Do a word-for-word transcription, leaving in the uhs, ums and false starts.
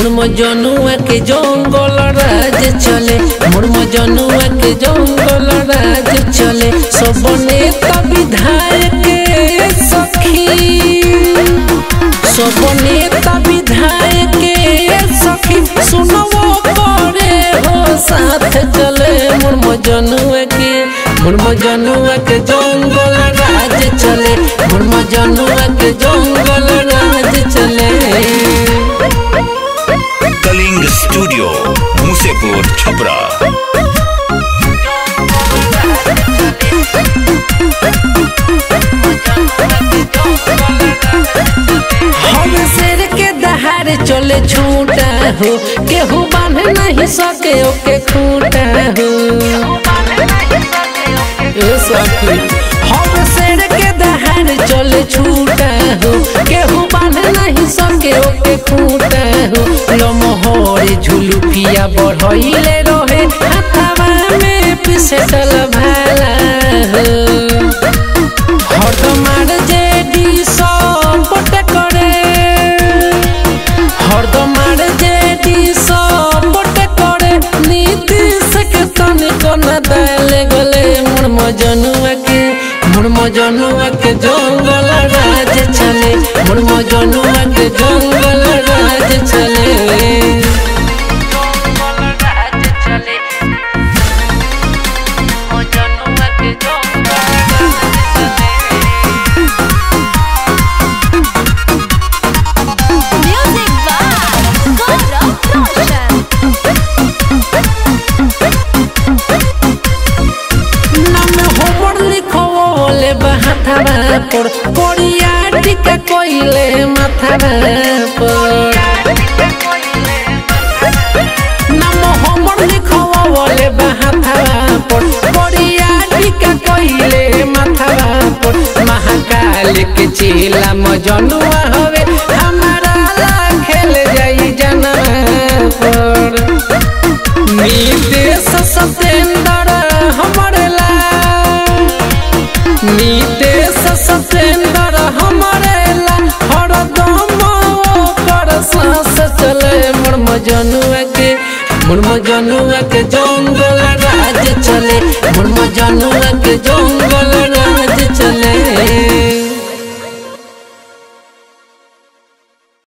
मुर्म जनुआ के जंगल राज चले मुर्म जनुआ के जंगल राज चले सब नेता विधायक सखी सब नेता विधायक सखी सुनवो करे हो साथ चले मुर्म जनुआ के मुर्म जनुआ के जंगल राज चले मुर्म जनुआ के जंगल राज चले। कलिंग स्टूडियो मुसेपुर छपरा। हम शेर के दहाड़ चले छूटा हो केहू बांध नहीं सके ओके खूटा हो हम शेर के दहाड़ चले छूटा हो केहू बांध नहीं सके ओके खूटा हो लमहरे झुलुफिया बढ़इले रहे हाथवा में पिसटल भाला हो हरदमार जेडी सपोर्ट करे हरदमार जेडी सपोर्ट करे नीतीश के तनिको न दाले गले मुर्म जनुआ के मुर्म जनुआ के जंगल राज चले मुर्म जनुआ के जंगल राज चले। पर कोरिया टिका कोइले माथावा पर नाम हमर लिखवाले बहाथावा पर कोरिया टिका कोइले माथावा पर महाकाल के चेला मजनुआ हवे हमारा ला खेल जाई जना पर नीतीश सतेंद्र हमरे ला नीतीश सतेंद्र हमरे ला हरदम ओकर सांस चले मुर्म जनुआ के मुर्म जनुआ के जंगल राज चले मुर्म जनुआ के जंगल